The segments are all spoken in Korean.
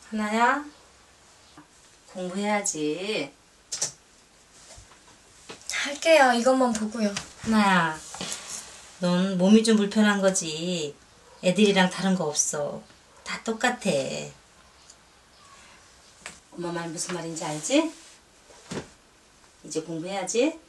하나야? 공부해야지. 할게요. 이것만 보고요. 하나야, 넌 몸이 좀 불편한 거지. 애들이랑 다른 거 없어. 다 똑같아. 엄마 말 무슨 말인지 알지? 이제 공부해야지.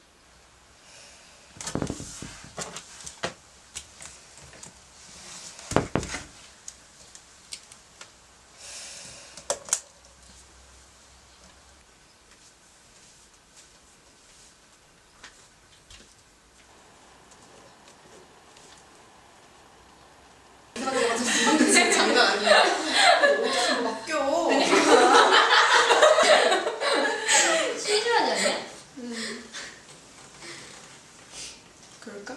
장난 아니야. 어디서 맡겨. 시주하지 않냐? 그럴까?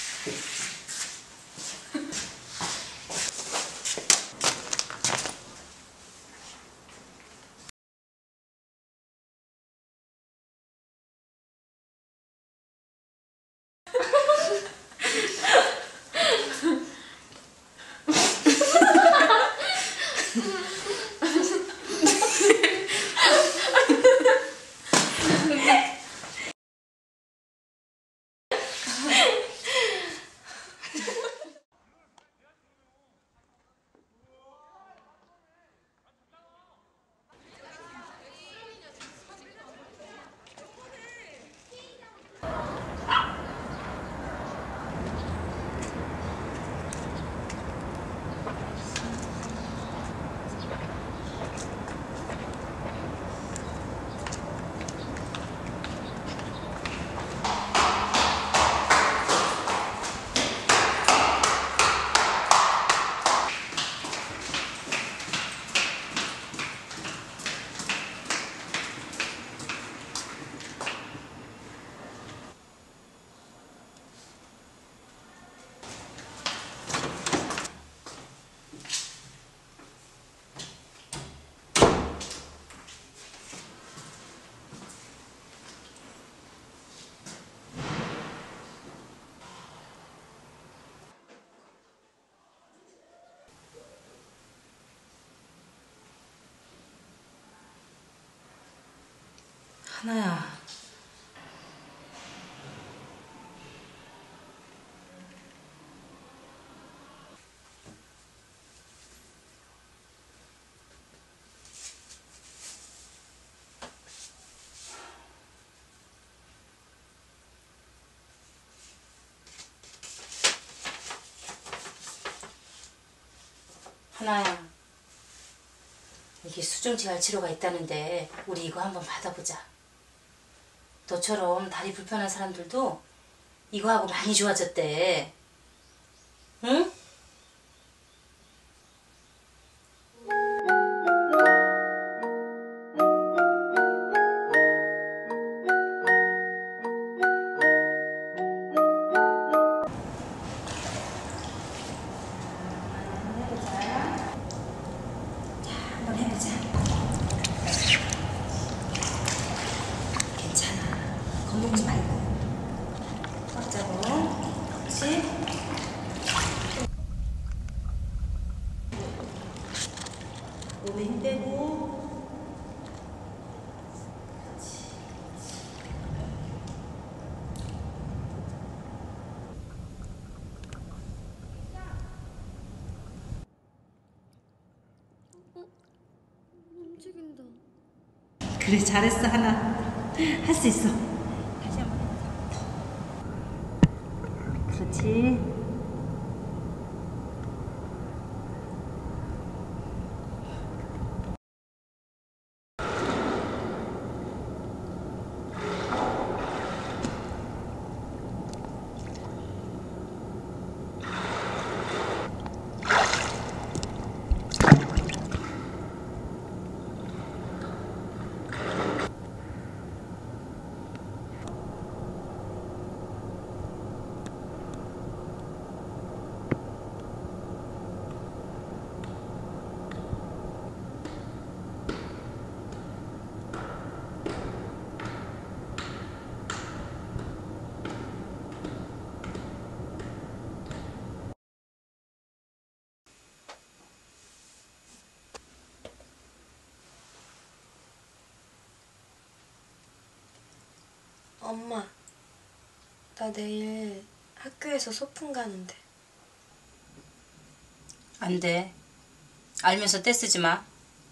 하나야. 하나야. 이게 수중지할 치료가 있다는데 우리 이거 한번 받아보자. 너처럼 다리 불편한 사람들도 이거 하고 많이 좋아졌대. 응? 한번 해보자. 괜찮아. 겁먹지 말고. 꽉 잡고. 그렇지? 몸에 힘 빼고. 움직인다. 그래, 잘했어, 하나. 할 수 있어. 다시 한번 해보자. 그렇지. 엄마, 나 내일 학교에서 소풍 가는데. 안 돼. 알면서 떼쓰지 마.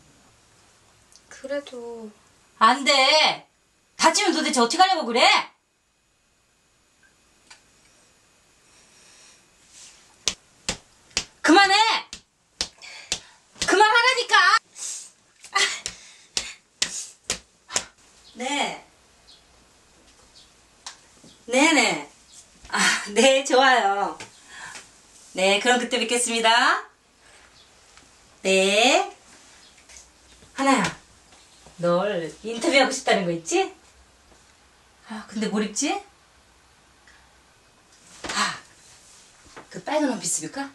그래도 안 돼. 다치면 도대체 어떻게 하려고 그래? 그만해. 그만하라니까. 네. 네네. 아, 네, 좋아요. 네, 그럼 그때 뵙겠습니다. 네. 하나야, 널 인터뷰하고 싶다는 거 있지? 아, 근데 뭘 입지? 아, 그 빨간 원피스 입을까?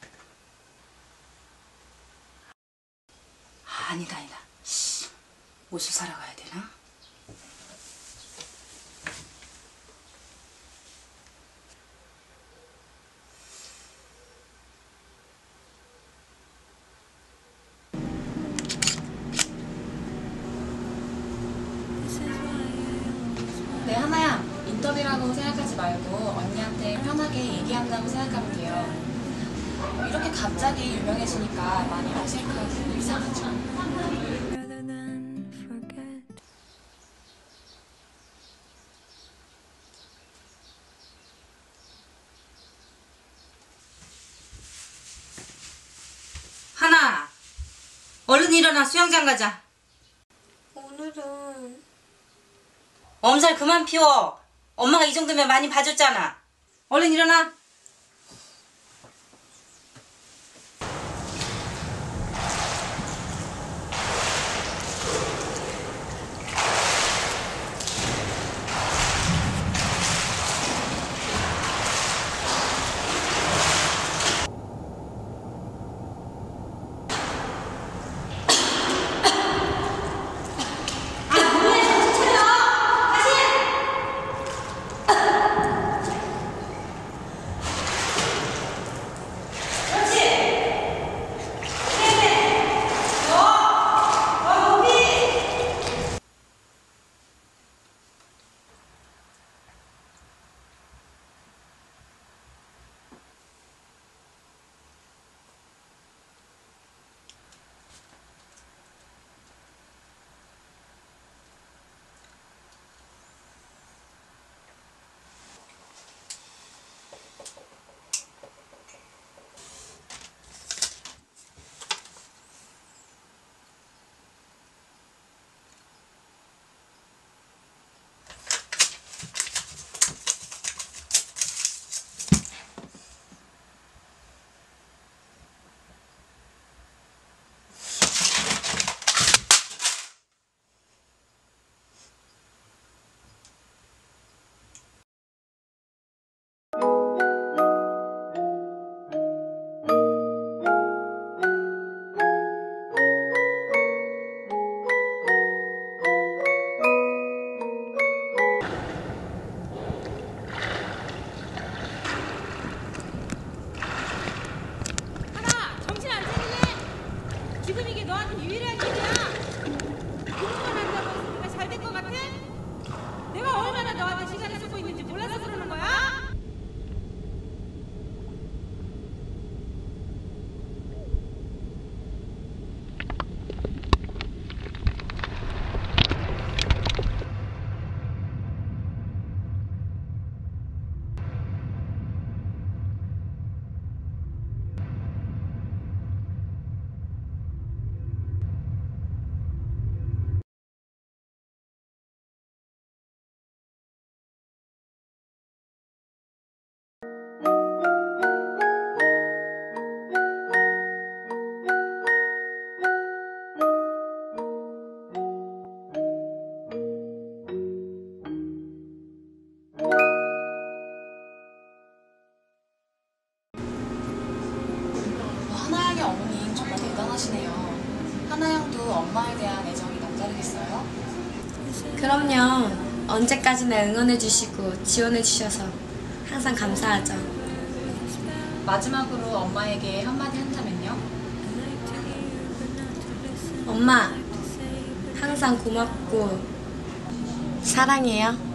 아, 아니다. 옷을 사러 가야 되나? 네, 하나야. 인터뷰라고 생각하지 말고 언니한테 편하게 얘기한다고 생각하면 돼요. 이렇게 갑자기 유명해지니까 많이 어색하고 이상하죠. 하나, 얼른 일어나. 수영장 가자. 오늘은 엄살 그만 피워. 엄마가 이 정도면 많이 봐줬잖아. 얼른 일어나. 지금 이게 너한테 유일한 일이야. 그것만 한다고 네가 잘 될 것 같아? 내가 얼마나 너한테 시간을 쓰고 있는지 몰라서 그러는 거야? 하나양의 어머님 정말 대단하시네요. 하나양도 엄마에 대한 애정이 남다르겠어요? 그럼요. 언제까지나 응원해주시고 지원해주셔서 항상 감사하죠. 마지막으로 엄마에게 한마디 한다면요? 엄마, 항상 고맙고 사랑해요.